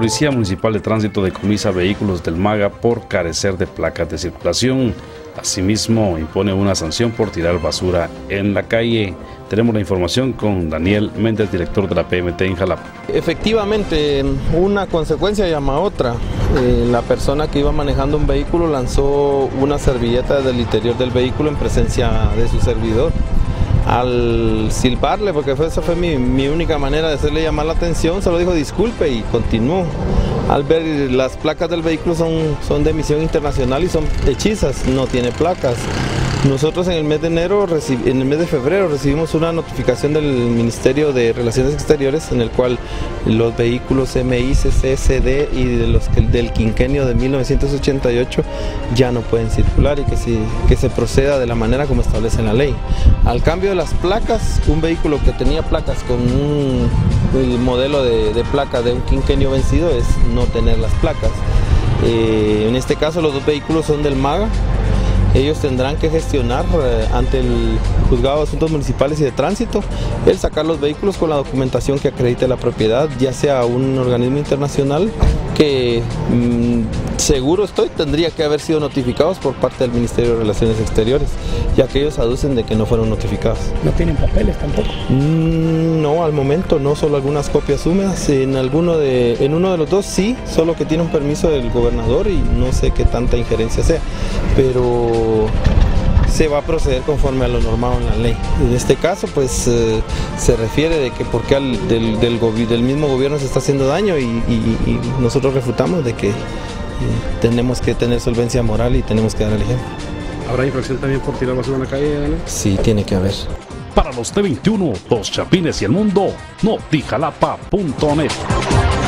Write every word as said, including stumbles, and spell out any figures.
Policía Municipal de Tránsito decomisa vehículos del MAGA por carecer de placas de circulación. Asimismo, impone una sanción por tirar basura en la calle. Tenemos la información con Daniel Méndez, director de la P M T en Jalapa. Efectivamente, una consecuencia llama a otra. Eh, la persona que iba manejando un vehículo lanzó una servilleta del interior del vehículo en presencia de su servidor. Al silbarle, porque fue, esa fue mi, mi única manera de hacerle llamar la atención, solo dijo disculpe y continuó. Al ver las placas del vehículo son, son de emisión internacional y son hechizas, no tiene placas. Nosotros en el mes de enero, en el mes de febrero recibimos una notificación del Ministerio de Relaciones Exteriores en el cual los vehículos M I, C C, C D y de los del quinquenio de mil novecientos ochenta y ocho ya no pueden circular y que, si, que se proceda de la manera como establece la ley. Al cambio de las placas, un vehículo que tenía placas con un el modelo de, de placa de un quinquenio vencido es no tener las placas. Eh, en este caso los dos vehículos son del MAGA. Ellos tendrán que gestionar eh, ante el Juzgado de Asuntos Municipales y de Tránsito el sacar los vehículos con la documentación que acredite la propiedad, ya sea un organismo internacional que mmm, seguro estoy tendría que haber sido notificados por parte del Ministerio de Relaciones Exteriores, ya que ellos aducen de que no fueron notificados. ¿No tienen papeles tampoco? Mm, no, al momento no, solo algunas copias húmedas. En, alguno de, en uno de los dos sí, solo que tiene un permiso del gobernador y no sé qué tanta injerencia sea, pero se va a proceder conforme a lo normado en la ley. En este caso pues eh, se refiere de que porque al, del, del, del mismo gobierno se está haciendo daño y, y, y nosotros refutamos de que eh, tenemos que tener solvencia moral y tenemos que dar el ejemplo. ¿Habrá infracción también por tirar basura en la calle, Daniel? Sí, tiene que haber. Para los T veintiuno, Los Chapines y el Mundo, Notijalapa punto net.